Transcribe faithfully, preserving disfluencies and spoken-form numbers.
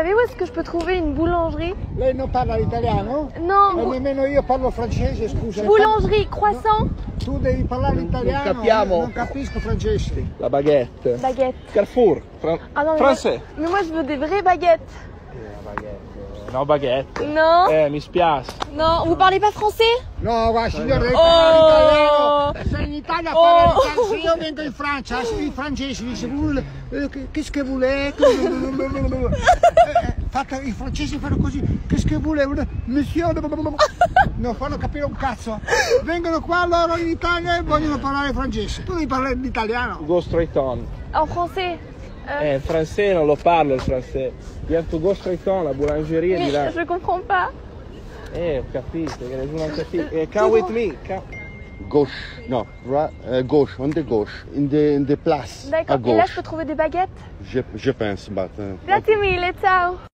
savez où est-ce que je peux trouver une boulangerie? Lei non parla l'italiano? Non. E nemmeno io parlo francese, scusa. Boulangerie, croissant? Tu devi parlare l'italiano, non capiamo. io non capisco francese. La baguette. Baguette. Carrefour. Fran- Ah non, mais Français. Moi, mais moi je veux des vraies baguettes. La baguette. No, baguette. Non. Eh, mi spiace. Non, vous parlez pas français? No, guarda signore, devi Oh. parlare l'italiano. Sei in Italia a parlare Oh. l'italiano. Se io vengo in Francia, i francesi dicono che che volete? Fate, i francesi fanno così, che volete? Monsieur, non fanno capire un cazzo. Vengono qua loro in Italia e vogliono parlare francese. Tu devi parlare l'italiano. Go straight on. En français. Euh, Eh, il francese non lo parlo il francese. You have to go straight on, la boulangeria di là. mais je comprends pas. Eh, ho capito, che nessuno ha capito. Eh, come with me. Come. Gauche, no, right, uh, gauche, on the gauche, in the, in the place, à D'accord. Et là je gauche. peux trouver des baguettes? Je, je pense, but... Uh, Grazie mille, ciao.